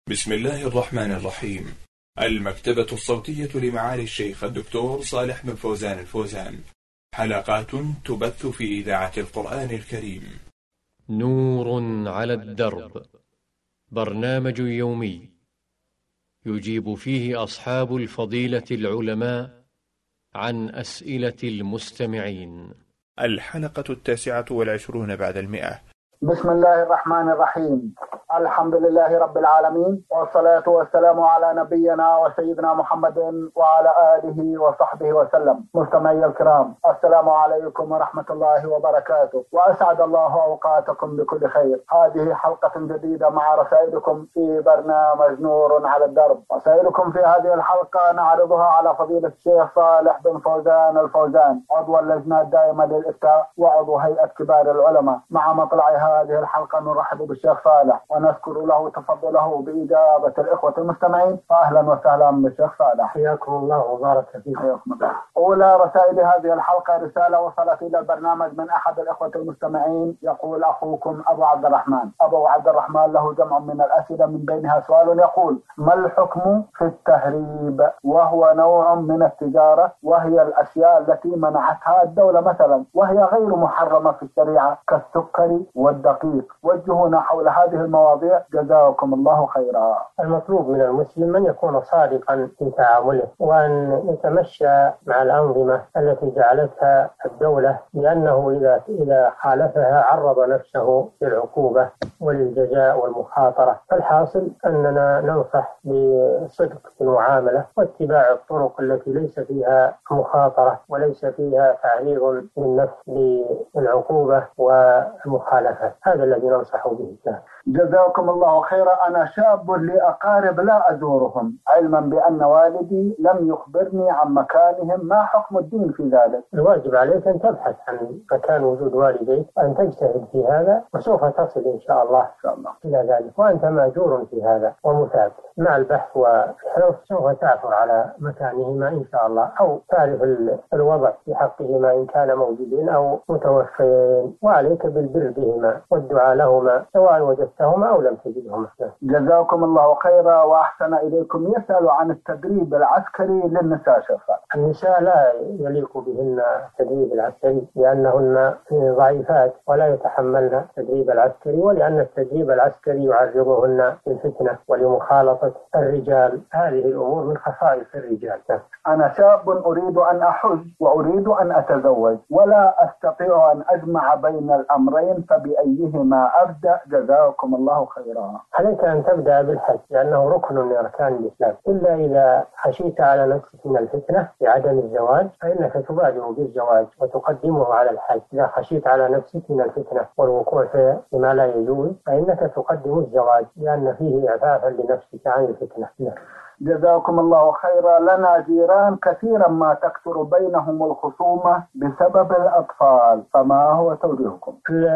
بسم الله الرحمن الرحيم. المكتبة الصوتية لمعالي الشيخ الدكتور صالح بن فوزان الفوزان. حلقات تبث في إذاعة القرآن الكريم. نور على الدرب، برنامج يومي يجيب فيه أصحاب الفضيلة العلماء عن أسئلة المستمعين. الحلقة 29 بعد 100. بسم الله الرحمن الرحيم. الحمد لله رب العالمين، والصلاة والسلام على نبينا وسيدنا محمد وعلى آله وصحبه وسلم. مستمعي الكرام، السلام عليكم ورحمة الله وبركاته، وأسعد الله أوقاتكم بكل خير. هذه حلقة جديدة مع رسائلكم في برنامج نور على الدرب. رسائلكم في هذه الحلقة نعرضها على فضيلة الشيخ صالح بن فوزان الفوزان، عضو اللجنة الدائمة للإفتاء وعضو هيئة كبار العلماء. مع مطلع هذه الحلقة نرحب بالشيخ صالح ونذكر له تفضله بإجابة الإخوة المستمعين. فأهلا وسهلا بالشيخ صالح. حياكم الله وبارك فيكم. أولى رسائل هذه الحلقة رسالة وصلت إلى البرنامج من أحد الإخوة المستمعين، يقول: أخوكم أبو عبد الرحمن. أبو عبد الرحمن له جمع من الأسئلة، من بينها سؤال يقول: ما الحكم في التهريب، وهو نوع من التجارة، وهي الأشياء التي منعتها الدولة مثلا، وهي غير محرمة في الشريعة كالسكر والدقيق. وجهونا حول هذه المواضيع جزاكم الله خيرا. المطلوب من المسلم أن يكون صادقا في تعامله، وأن يتمشى مع الأنظمة التي جعلتها الدولة، لأنه إذا خالفها عرض نفسه للعقوبة وللجزاء والمخاطرة. فالحاصل أننا ننصح بصدق في المعاملة واتباع الطرق التي ليس فيها مخاطرة وليس فيها تعريض للنفس للعقوبة والمخالفة. هذا الذي ننصح به. جزاكم الله خيرا. أنا شاب لي أقارب لا أزورهم، علما بأن والدي لم يخبرني عن مكانهم. ما حكم الدين في ذلك؟ الواجب عليك أن تبحث عن مكان وجود والديك، وأن تجتهد في هذا، وسوف تصل إن شاء الله إلى ذلك، وأنت مأجور في هذا ومثاب. مع البحث والحرص سوف تعثر على مكانهما إن شاء الله، أو تعرف الوضع في حقهما إن كان موجودين أو متوفيين، وعليك بالبر بهما والدعاء لهما سواء وجدتهما أو لم تجدهما. جزاكم الله خيرا وأحسن إليكم. يسأل عن التدريب العسكري للنساء شيخا. النساء لا يليق بهن التدريب العسكري، لأنهن ضعيفات ولا يتحملن التدريب العسكري، ولأن التدريب العسكري يعرضهن للفتنة ولمخالطة الرجال. هذه الأمور من خصائص الرجال. أنا شاب أريد أن أحج وأريد أن أتزوج، ولا أستطيع أن أجمع بين الأمرين، فبأيهما أبدأ؟ جزاكم الله خيرا. عليك أن تبدأ بالحج، لأنه ركن من أركان الإسلام، إلا إذا خشيت على نفسك من الفتنة بعدم الزواج فإنك تبادر بالزواج وتقدمه على الحج. إذا خشيت على نفسك من الفتنة والوقوع فيما لا يجوز فإنك تقدم الزواج، لأن فيه إعفافا لنفسك عن الفتنة. جزاكم الله خيرا. لنا جيران كثيرا ما تكثر بينهم الخصومة بسبب الأطفال، فما هو توجيهكم؟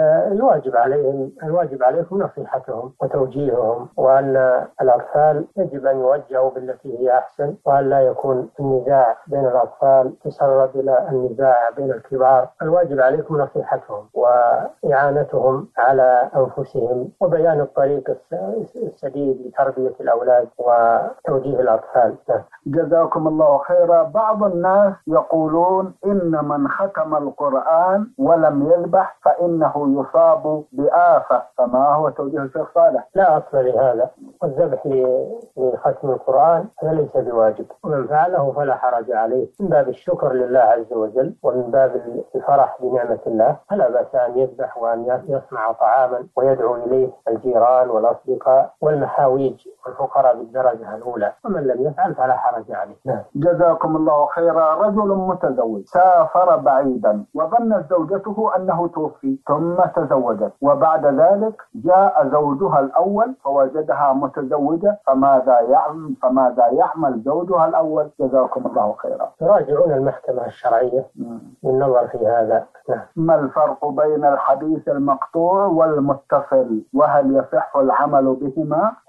الواجب عليكم نصيحتهم وتوجيههم، وأن الأطفال يجب أن يوجهوا بالتي هي أحسن، وأن لا يكون النزاع بين الأطفال تسرب إلى النزاع بين الكبار. الواجب عليكم نصيحتهم وإعانتهم على أنفسهم، وبيان الطريق السديد لتربية الأولاد وتوجيه الأطفال. جزاكم الله خيرا. بعض الناس يقولون إن من ختم القرآن ولم يذبح فإنه يصاب بآفة، فما هو توجيه الشيخ صالح؟ لا أصل لهذا، والذبح لختم القرآن هذا ليس بواجب، ومن فعله فلا حرج عليه، من باب الشكر لله عز وجل ومن باب الفرح بنعمة الله. فلا بأس أن يذبح وأن يصنع طعاما ويدعو إليه الجيران والأصدقاء والمحاويج والفقراء بالدرجة الأولى، ومن لم يفعل فلا حرج عليه. جزاكم الله خيرا. رجل متزوج سافر بعيدا وظنت زوجته أنه توفي ثم تزوجت، وبعد ذلك جاء زوجها الأول فوجدها متزوجة، فماذا يعمل زوجها الأول؟ جزاكم الله خيرا. يراجعون المحكمة الشرعية للنظر في هذا. ما الفرق بين الحديث المقطوع والمتصل، وهل يصح العمل بهما؟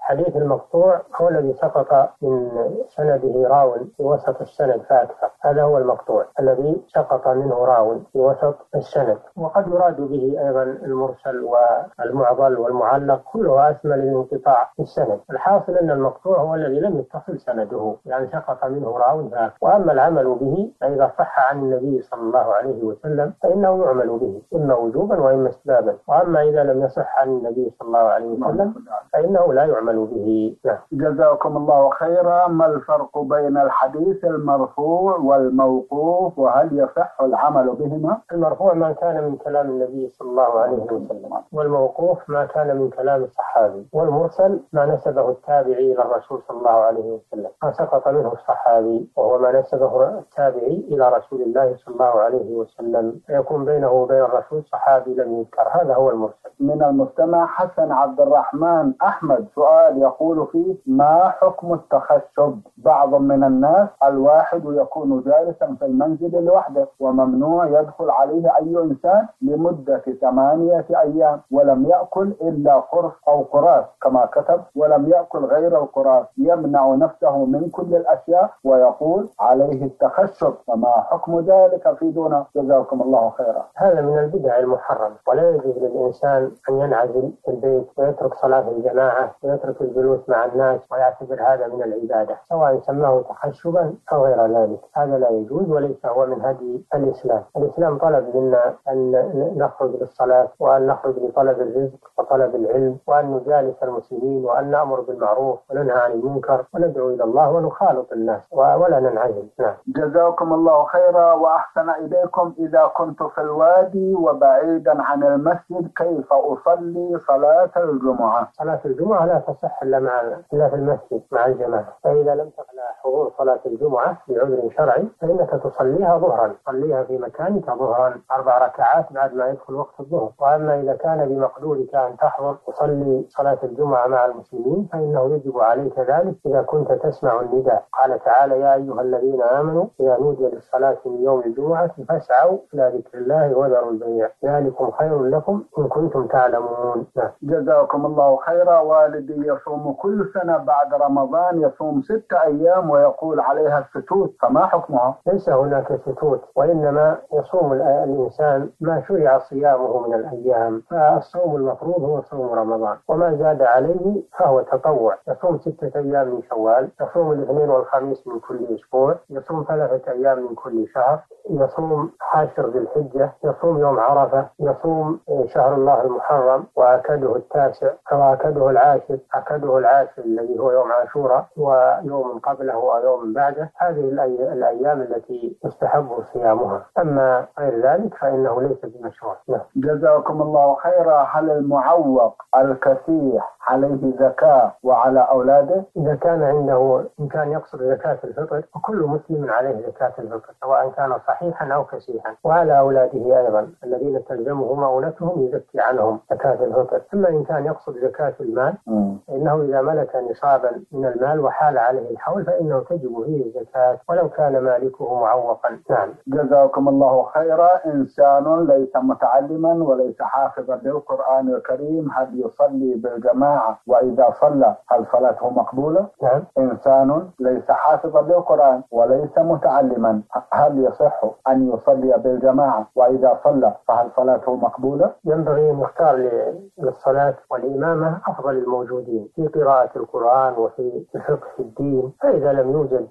الحديث المقطوع هو الذي سقط من سنده راو في وسط السند فأكثر، هذا هو المقطوع الذي سقط منه راو في وسط السند. وقد يراد به أيضا المرسل والمعضل والمعلق، كلها أشمل الانقطاع في السند. الحاصل أن المقطوع هو الذي لم يتصل سنده، يعني سقط منه راو فأكثر. وأما العمل به فإذا صح عن النبي صلى الله عليه وسلم فإنه يعمل به إما وجوبا وإما استبابا، وأما إذا لم يصح عن النبي صلى الله عليه وسلم فإنه لا يعمل به. جزاكم الله خيرا. ما الفرق بين الحديث المرفوع والموقوف، وهل يصح العمل بهما؟ المرفوع ما كان من كلام النبي صلى الله عليه وسلم، والموقوف ما كان من كلام الصحابي، والمرسل ما نسبه التابعي إلى الرسول صلى الله عليه وسلم، ما سقط منه الصحابي وهو ما نسبه التابعي إلى رسول الله صلى الله عليه وسلم، يكون بينه وبين الرسول صحابي لم يذكر، هذا هو المرسل. من المستمع حسن عبد الرحمن أحمد سؤال يقول فيه: ما حكم التخشب؟ بعض من الناس الواحد يكون جالسا في المنزل لوحده وممنوع يدخل عليه أي إنسان لمدة 8 أيام، ولم يأكل إلا قرص أو قراص كما كتب، ولم يأكل غير القراص، يمنع نفسه من كل الأشياء ويقول عليه التخشب، فما حكم ذلك؟ أفيدونا جزاكم الله خيرا. هذا من البدع المحرمة، ولا يجوز للإنسان أن ينعزل في البيت ويترك صلاة الجماعة ويترك الجلوس مع الناس ويعتبر هذا من العبادة، سواء سماه تخشبا أو غير ذلك، هذا لا يجوز وليس هو من هدي الإسلام. الإسلام طلب منا أن نخرج للصلاة، وأن نخرج لطلب الرزق وطلب العلم، وأن نجالس المسلمين، وأن نأمر بالمعروف وننهى عن المنكر، وندعو إلى الله ونخالط الناس ولا ننعزل. نعم. جزاكم الله خيرا وأحسن إليكم. إذا كنت في الوادي وبعيدا عن المسجد كيف أصلي صلاة الجمعة؟ صلاة الجمعة لا تصح إلا في المسجد مع الجماعة، فإذا لم تقل حضور صلاة الجمعة بعذر شرعي فإنك تصليها ظهرا، تصليها في مكانك ظهرا 4 ركعات بعد ما يدخل وقت الظهر. وأما إذا كان بمقدورك أن تحضر تصلي صلاة الجمعة مع المسلمين فإنه يجب عليك ذلك إذا كنت تسمع النداء. قال تعالى: يا أيها الذين آمنوا إذا نودي للصلاة من يوم الجمعة فاسعوا إلى ذكر الله وذروا البيع ذلكم خير لكم إن كنتم تعلمون. جزاكم الله خيرا. والدي يصوم كل سنة بعد رمضان، يصوم 6 أيام ويقول عليها الستوت، فما حكمها؟ ليس هناك ستوت، وإنما يصوم الإنسان ما شرع صيامه من الأيام، فالصوم المفروض هو صوم رمضان، وما زاد عليه فهو تطوع. يصوم 6 أيام من شوال، يصوم الاثنين والخميس من كل أسبوع، يصوم 3 أيام من كل شهر، يصوم 10 ذي الحجة، يصوم يوم عرفة، يصوم شهر الله المحرم وأكده 9 وأكده 10، أكده 10 الذي هو يوم عاشوراء ويوم قبله ويوم بعده. هذه الأيام التي يستحب صيامها، أما غير ذلك فإنه ليس بمشروع. جزاكم الله خيرا. هل المعوق الكسيح عليه زكاة وعلى أولاده؟ إذا كان عنده إمكان يقصد زكاة الفطر فكل مسلم عليه زكاة الفطر سواء كان صحيحا أو كسيحا، وعلى أولاده أيضا الذين تلزمهم مؤونتهم يزكي عنهم زكاة الفطر. أما إن كان يقصد زكاة المال إنه إذا ملك نصابا من المال وحال عليه الحول فإنه تجب فيه الزكاة ولو كان مالكه معوقا. نعم. جزاكم الله خيرا. إنسان ليس متعلما وليس حافظا للقرآن الكريم، هل يصلي بالجماعة؟ وإذا صلى هل صلاته مقبولة؟ نعم. إنسان ليس حافظا للقرآن وليس متعلما، هل يصح أن يصلي بالجماعة؟ وإذا صلى فهل صلاته مقبولة؟ ينبغي أن يختار للصلاة والإمامة أفضل الموجودين في قراءة القرآن وفي الفقه في الدين، فإذا لم يوجد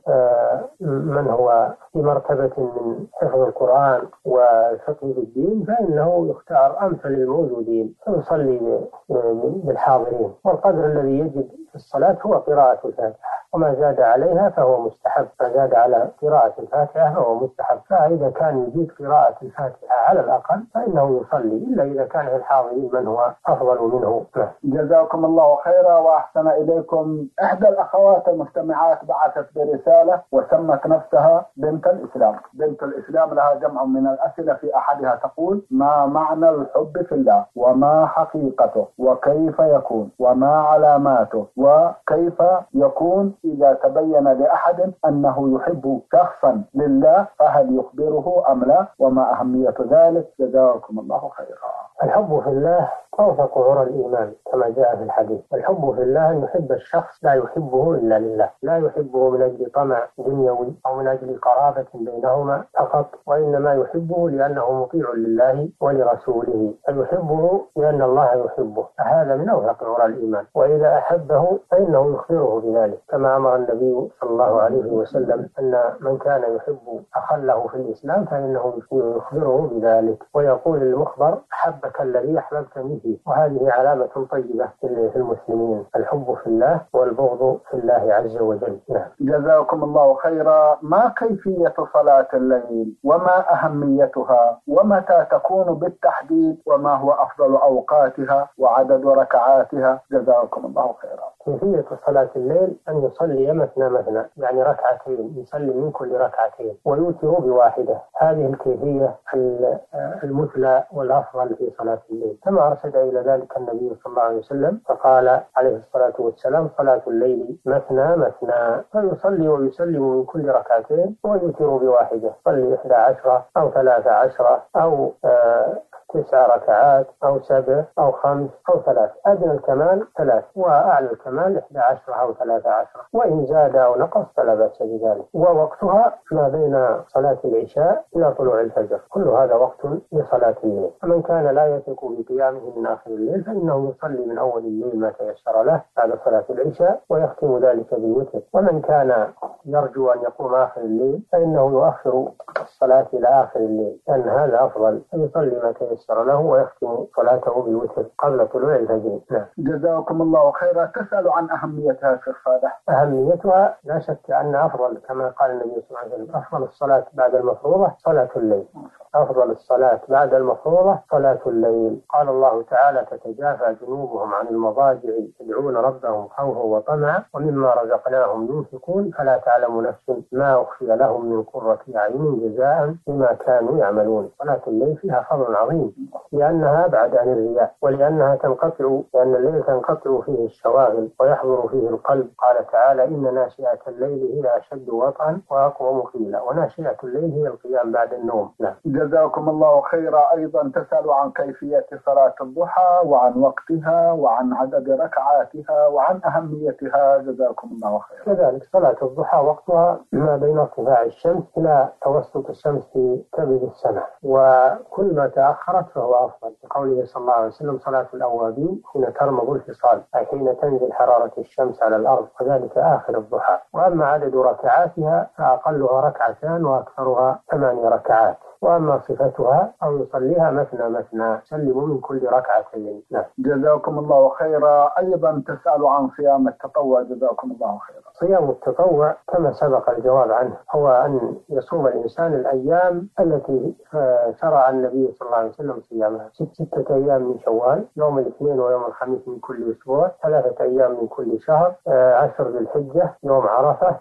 من هو في مرتبة من حفظ القرآن والفقه في الدين فإنه يختار أمثل الموجودين فيصلي بالحاضرين، والقدر الذي يجب في الصلاة هو قراءة الفاتحة، وما زاد عليها فهو مستحب، ما زاد على قراءة الفاتحة فهو مستحب. فإذا كان يجيد قراءة الفاتحة على الأقل فإنه يصلي، إلا إذا كان في الحاضرين من هو أفضل منه. جزاكم الله خيرا وأحسن إليكم. إحدى الأخوات المستمعات بعثت برسالة وسمت نفسها بنت الإسلام. بنت الإسلام لها جمع من الأسئلة، في أحدها تقول: ما معنى الحب في الله؟ وما حقيقته؟ وكيف يكون؟ وما علاماته؟ وكيف يكون إذا تبين لأحد أنه يحب شخصا لله، فهل يخبره أم لا؟ وما أهمية ذلك؟ جزاكم الله خيرا. الحب في الله أوثق عرى الإيمان كما جاء في الحديث. الحب في الله أن يحب الشخص لا يحبه إلا لله، لا يحبه من أجل طمع دنيوي أو من أجل قرابة بينهما فقط، وإنما يحبه لأنه مطيع لله ولرسوله، فيحبه لأن الله يحبه، فهذا من أوثق عرى الإيمان. وإذا أحبه فإنه يخبره بذلك، كما أمر النبي صلى الله عليه وسلم أن من كان يحب أخله في الإسلام فإنه يخبره بذلك، ويقول المخبر أحبك الذي أحببتني فيه. وهذه علامة طيبة في المسلمين، الحب في الله والبغض في الله عز وجل. نعم. جزاكم الله خيرا. ما كيفية صلاة الليل وما أهميتها ومتى تكون بالتحديد وما هو أفضل أوقاتها وعدد ركعاتها؟ جزاكم الله خيرا. كيفية صلاة الليل أن يصلي مثنى مثنى، يعني ركعتين، يصلي من كل ركعتين ويوتر بواحدة. هذه الكيفية المثلى والأفضل في صلاة الليل، كما أرشد إلى ذلك النبي صلى الله عليه وسلم، فقال عليه الصلاة والسلام: صلاة الليل مثنى مثنى، فيصلي ويسلم من كل ركعتين ويوتر بواحدة، صلي 11 أو 13 أو 9 ركعات أو 7 أو 5 أو 3، أدنى الكمال 3 وأعلى الكمال 11 أو 13، وإن زاد أو نقص فلا بأس بذلك. ووقتها ما بين صلاة العشاء إلى طلوع الفجر، كل هذا وقت لصلاة الليل. فمن كان لا يثق بقيامه من آخر الليل فإنه يصلي من أول الليل ما تيسر له بعد صلاة العشاء ويختم ذلك بالوتر. ومن كان يرجو أن يقوم آخر الليل فإنه يؤخر الصلاة إلى آخر الليل، لأن هذا أفضل، فيصلي ما تيسر له ويختم صلاته بالوتر قبل طلوع الفجر. نعم. جزاكم الله خيرا. تسأل عن أهميتها شيخ صالح. أهميتها لا شك أن أفضل، كما قال النبي صلى الله عليه وسلم: أفضل الصلاة بعد المفروضة صلاة الليل. أفضل الصلاة بعد المفروضة صلاة الليل. قال الله تعالى: تتجافى جنوبهم عن المضاجع يدعون ربهم خوفا وطمعا ومما رزقناهم ينفقون فلا تعلم نفس ما أخفي لهم من قرة أعين جزاء بما كانوا يعملون. صلاة الليل فيها فضل عظيم، لأنها أبعد عن الرياء، ولأن الليل تنقطع فيه الشواغل ويحضر فيه القلب. قال تعالى: إن ناشئة الليل هي أشد وطئا وأقوم قيلا. وناشئة الليل هي القيام بعد النوم. نعم. جزاكم الله خيرا. أيضا تسأل عن كيفية صلاة الضحى وعن وقتها وعن عدد ركعاتها وعن أهميتها. جزاكم الله خيرا. كذلك صلاة الضحى وقتها ما بين ارتفاع الشمس إلى توسط الشمس في كبد السماء، وكل ما تأخرت فهو أفضل، لقوله صلى الله عليه وسلم: صلاة الأوابين حين ترمض الفصال، أي حين تنزل حرارة الشمس على الأرض، وذلك آخر الضحى. وأما عدد ركعاتها فأقلها 2 وأكثرها 8 ركعات. وأما صفتها أو يصليها مثنى مثنى، سلم من كل ركعتين. نعم. جزاكم الله خيرا. أيضا تسأل عن صيام التطوع. جزاكم الله خيرا. صيام التطوع كما سبق الجواب عنه هو أن يصوم الإنسان الأيام التي شرع النبي صلى الله عليه وسلم صيامها: 6 أيام من شوال، يوم الاثنين ويوم الخميس من كل أسبوع، 3 أيام من كل شهر، 10 ذي الحجة، يوم عرفة،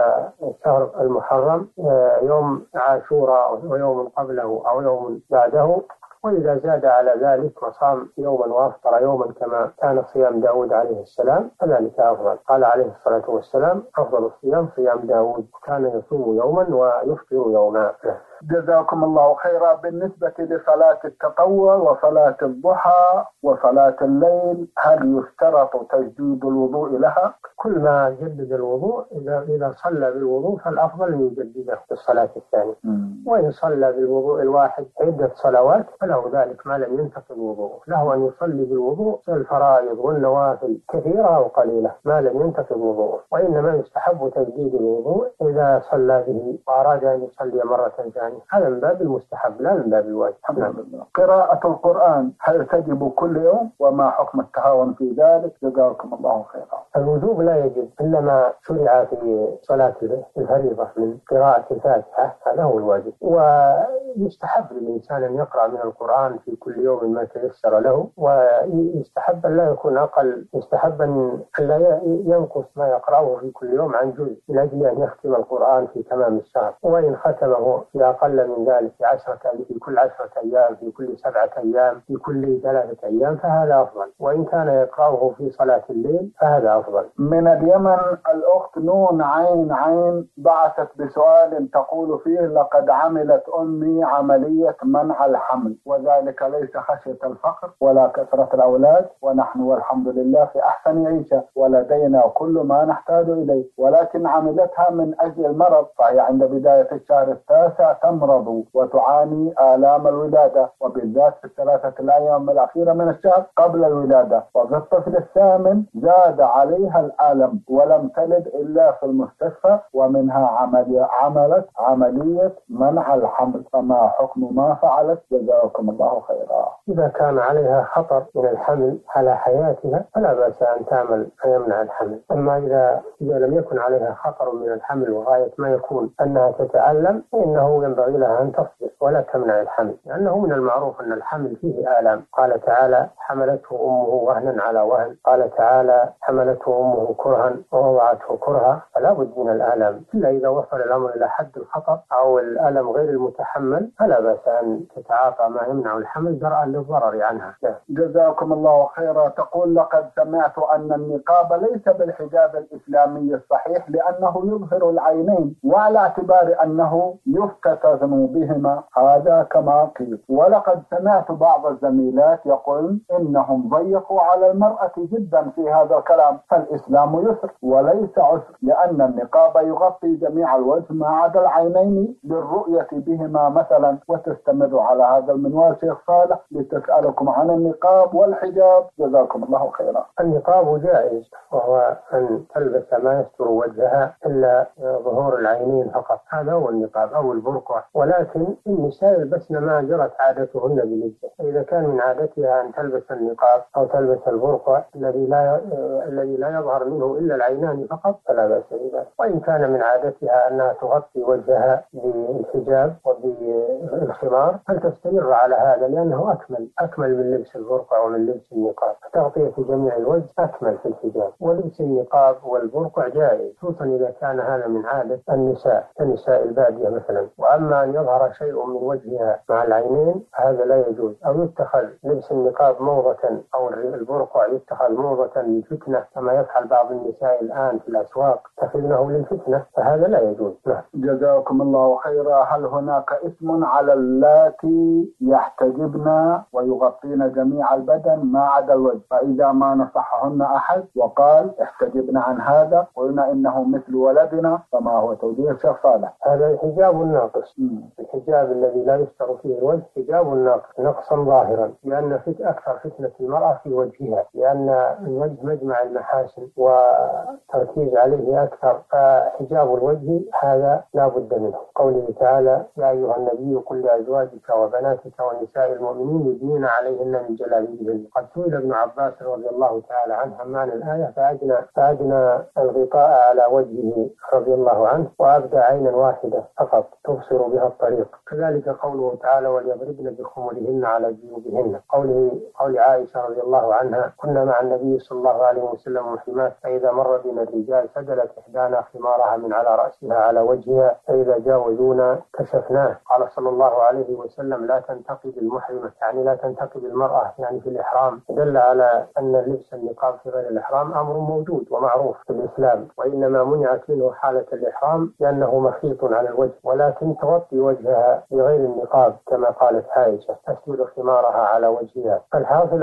شهر المحرم، يوم عاشوراء ويوم قبله أو يوم بعده. وإذا زاد على ذلك وصام يوما وأفطر يوما كما كان صيام داود عليه السلام فذلك أفضل. قال عليه الصلاة والسلام: أفضل الصيام صيام داود، كان يصوم يوما ويفطر يوما. جزاكم الله خيرا. بالنسبة لصلاة التطوع وصلاة الضحى وصلاة الليل، هل يشترط تجديد الوضوء لها؟ كل ما جدد الوضوء، إذا صلى بالوضوء فالأفضل أن يجدده في الصلاة الثانية. وإن صلى بالوضوء الواحد عدة صلوات فله ذلك ما لم ينتقض وضوءه. له أن يصلي بالوضوء في الفرائض والنوافل كثيرة أو قليلة ما لم ينتقض وضوءه. وإنما يستحب تجديد الوضوء إذا صلى به وأراد أن يصلي مرة ثانية، هذا من باب المستحب لا من باب الواجب. قراءة القرآن هل تجب كل يوم؟ وما حكم التهاون في ذلك؟ جزاكم الله خيرا. الوجوب لا يجب إلا ما شرع في صلاة الفريضة من قراءة الفاتحة، هذا هو الواجب. ويستحب للإنسان أن يقرأ من القرآن في كل يوم ما تيسر له، ويستحب أن لا يكون أقل، يستحب أن لا ينقص ما يقرأه في كل يوم عن جزء من أجل أن يختم القرآن في تمام الشهر. وإن ختمه في أقل من ذلك في كل 10 أيام، في كل 7 أيام، في كل 3 أيام، فهذا أفضل. وإن كان يقرأه في صلاة الليل فهذا أفضل. من اليمن الأخت نون عين عين بعثت بسؤال تقول فيه: لقد عملت أمي عملية منع الحمل، وذلك ليس خشية الفقر ولا كثرة الأولاد، ونحن والحمد لله في أحسن عيشة ولدينا كل ما نحتاج إليه، ولكن عملتها من أجل المرض، فهي عند بداية الشهر التاسع تمرض وتعاني آلام الولادة، وبالذات في ال3 الأيام الأخيرة من الشهر قبل الولادة، وفي الطفل الثامن زاد عليها الألم ولم تلد إلا في المستشفى، ومنها عملت عملية منع الحمل، فما حكم ما فعلت؟ جزاكم الله خيرا. إذا كان عليها خطر من الحمل على حياتها فلا بأس أن تعمل أن يمنع الحمل. أما إذا لم يكن عليها خطر من الحمل وغاية ما يكون أنها تتألم فإنه ينبغي لها أن تصبر ولا تمنع الحمل، لأنه من المعروف أن الحمل فيه آلام. قال تعالى: حملته أمه وهنا على وهن. قال تعالى: حملته أمه كرها ووضعته كرها. فلا بد من الآلام، إلا إذا وصل الأمر إلى حد الخطر أو الألم غير المتحمل فلا بأس أن تتعاطى ما يمنع الحمل درءا للضرر عنها. جزاكم الله خيرا. تقول: لقد سمعت أن النقاب ليس بالحجاب الإسلامي الصحيح لأنه يظهر العينين، وعلى اعتبار أنه يفتتن بهما، هذا كما قيل. ولقد سمعت بعض الزميلات يقولون إنهم ضيقوا على المرأة جدا في هذا الكلام، فالإسلام يسر وليس عسر، لأن النقاب يغطي جميع الوجه ما عدا العينين للرؤية بهما مثلا. وتستمر على هذا المنوال شيخ صالح لتسألكم عن النقاب والحجاب، جزاكم الله خيرا. النقاب جائز، وهو أن تلبس ما يستر وجهها إلا ظهور العينين فقط، هذا هو النقاب أو البرقع. ولكن النساء يلبسن ما جرت عادتهن باللبس، إذا كان من عادتها أن تلبس النقاب أو تلبس البرقع الذي لا يظهر منه إلا العينان فقط فلا بأس بذلك. وإن كان من عادتها أنها تغطي وجهها بالحجاب وبالخمار فلتستمر على هذا، لأنه أكمل من لبس البرقع ومن لبس النقاب. تغطية جميع الوجه أكمل في الحجاب، ولبس النقاب والبرقع جائز، خصوصا إذا كان هذا من عادة النساء كنساء البادية مثلا. وأما أن يظهر شيء من وجهها مع العينين هذا لا يجوز، أو يتخذ لبس النقاب موضة أو البرقع يتخذ موضة للفتنة كما يفعل بعض النساء الآن في الأسواق، تخذنه للفتنة، فهذا لا يجوز. جزاكم الله خيرا. هل هناك اسم على اللاتي يحتجبن ويغطين جميع البدن ما عدا الوجه، فإذا ما نصحهن أحد وقال احتجبن عن هذا قلنا إنه مثل ولدنا، فما هو توجيه الشيخ صالح؟ هذا الحجاب الناقص. الحجاب الذي لا يستر فيه الوجه حجاب ناقص نقصا ظاهرا، لأن أكثر فتنة المرأة في وجهها، لأن الوجه مجمع المحاسن وتركيز عليه أكثر، فحجاب الوجه هذا لا بد منه. قوله تعالى: يا أيها النبي قل لأزواجك وبناتك ونساء المؤمنين يدنين عليهن من جلابيبهن. قد سئل ابن عباس رضي الله تعالى عنه عن معنى الآية فأدنى الغطاء على وجهه رضي الله عنه وأبدى عينا واحدة فقط تبصر بها الطريق. كذلك قوله تعالى: وليضربن بخمرهن على جيوبهن. قول عائشة رضي الله عنها: كنا مع النبي صلى الله عليه وسلم محرمات، فإذا مر بنا الرجال سدلت إحدانا خمارها من على رأسها على وجهها، فإذا جاوزونا كشفناه. قال صلى الله عليه وسلم: لا تنتقب المحرمة، يعني لا تنتقب المرأة يعني في الإحرام. دل على أن لبس النقاب في غير الإحرام أمر موجود ومعروف في الإسلام، وإنما منعت منه حالة الإحرام لأنه مخيط على الوجه، ولكن تغطي وجهها بغير النقاب كما قالت عائشة، تسدل خمارها على وجهها. الحاصل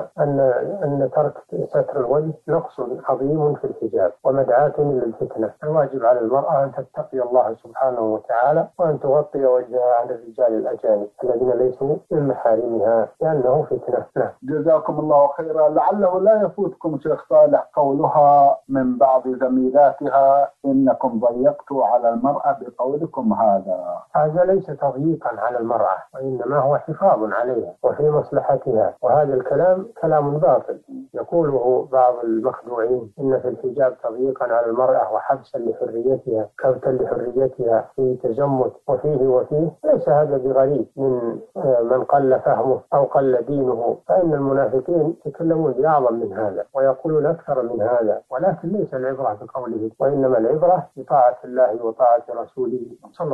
أن ترك ستر الوجه نقص عظيم في الحجاب ومدعاة للفتنة. الواجب على المرأة أن تتقي الله سبحانه وتعالى وأن تغطي وجهها عن الرجال الأجانب الذين ليسوا من محارمها، لأنه فتنة. جزاكم الله خيرا. لعله لا يفوتكم شيخ صالح قولها من بعض زميلاتها: إنكم ضيقتوا على المرأة بقولكم هذا ليس تضييقا على المرأة، وإنما هو حفاظ عليها وفي مصلحتها، وهذا الكلام كلام باطل يقوله بعض المخدوعين: إن في الحجاب تضييقا على المرأة وحبسا لحريتها، كبتا لحريتها، في تزمت وفيه. ليس هذا بغريب من قل فهمه أو قل دينه، فإن المنافقين يتكلمون بأعظم من هذا ويقولون أكثر من هذا، ولكن ليس العبرة بقوله، وإنما العبرة بطاعة الله وطاعة رسوله صلى الله عليه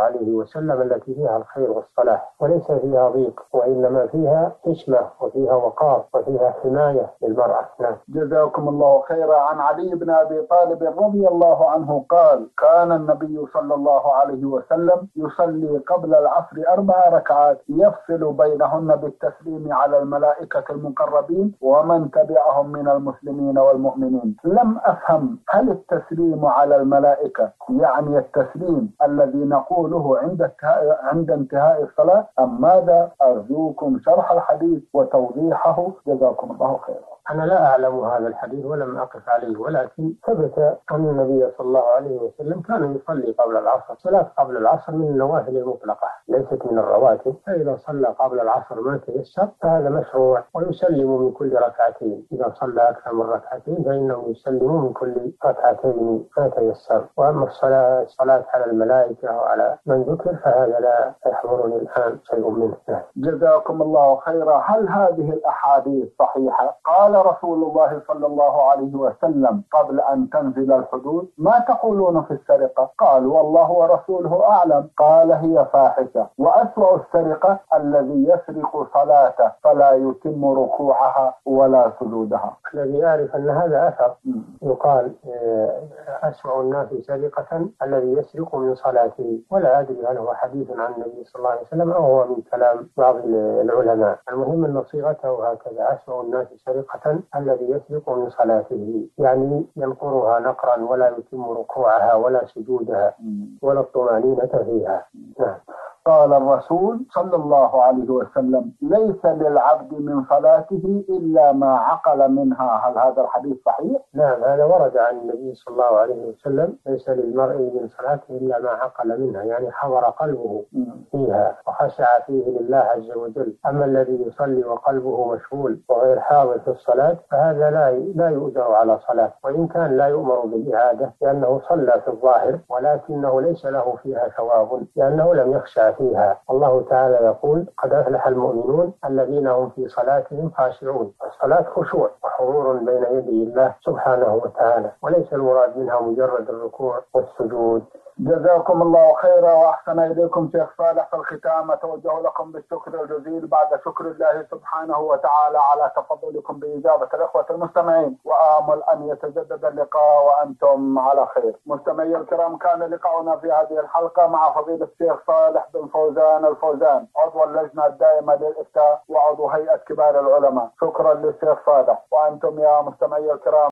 عليه وسلم التي فيها الخير والصلاح، وليس فيها ضيق، وإنما فيها حشمة وفيها وقار وفيها حماية للمرأة. نعم. جزاكم الله خيرا. عن علي بن أبي طالب رضي الله عنه قال: كان النبي صلى الله عليه وسلم يصلي قبل العصر 4 ركعات يفصل بينهن بالتسليم على الملائكة المقربين ومن تبعهم من المسلمين والمؤمنين. لم أفهم، هل التسليم على الملائكة يعني التسليم الذي نقوله عند انتهاء الصلاة أم ماذا؟ أرجوكم شرح الحديث وتوضيحه، جزاكم الله خيرا. أنا لا أعلم هذا الحديث ولم أقف عليه، ولكن ثبت أن النبي صلى الله عليه وسلم كان يصلي قبل العصر. صلاة قبل العصر من النوافل المطلقة ليست من الرواتب، فإذا صلى قبل العصر ما تيسر فهذا مشروع، ويسلم من كل ركعتين. إذا صلى أكثر من ركعتين فإنه يسلم من كل ركعتين ما تيسر. وأما الصلاة على الملائكة وعلى من ذكر فهذا لا يحضرني الآن شيء منه. جزاكم الله خيرا. هل هذه الأحاديث صحيحة؟ قال رسول الله صلى الله عليه وسلم قبل أن تنزل الحدود: ما تقولون في السرقة؟ قال: والله ورسوله أعلم. قال: هي فاحشة، وأسوأ السرقة الذي يسرق صلاته فلا يتم ركوعها ولا سجودها. الذي يعرف أن هذا أثر يقال أسوأ الناس سرقة الذي يسرق من صلاته، ولا أدري هل هو حديث عن النبي صلى الله عليه وسلم أو هو من كلام بعض العلماء. المهم أن صيغته هكذا: أسوأ الناس سرقة الذي يسرق من صلاته، يعني ينقرها نقرا ولا يتم ركوعها ولا سجودها ولا الطمأنينة فيها. نعم. قال الرسول صلى الله عليه وسلم: ليس للعبد من صلاته إلا ما عقل منها. هل هذا الحديث صحيح؟ نعم، هذا ورد عن النبي صلى الله عليه وسلم: ليس للمرء من صلاته إلا ما عقل منها، يعني حضر قلبه فيها وخشع فيه لله عز وجل. أما الذي يصلي وقلبه مشغول وغير حاضر في الصلاة فهذا لا يؤجر على صلاة، وإن كان لا يؤمر بالإعادة لأنه صلى في الظاهر، ولكنه ليس له فيها ثواب لأنه لم يخشع فيها. الله تعالى يقول: قد أفلح المؤمنون الذين هم في صلاتهم خاشعون. الصلاة خشوع وحضور بين يدي الله سبحانه وتعالى، وليس المراد منها مجرد الركوع والسجود. جزاكم الله خيرا وأحسن إليكم شيخ صالح. في الختام أتوجه لكم بالشكر الجزيل بعد شكر الله سبحانه وتعالى على تفضلكم بإجابة الإخوة المستمعين، وآمل أن يتجدد اللقاء وأنتم على خير. مستمعي الكرام، كان لقاؤنا في هذه الحلقة مع فضيلة الشيخ صالح بن فوزان الفوزان، عضو اللجنة الدائمة للإفتاء وعضو هيئة كبار العلماء. شكرا للشيخ صالح. وأنتم يا مستمعي الكرام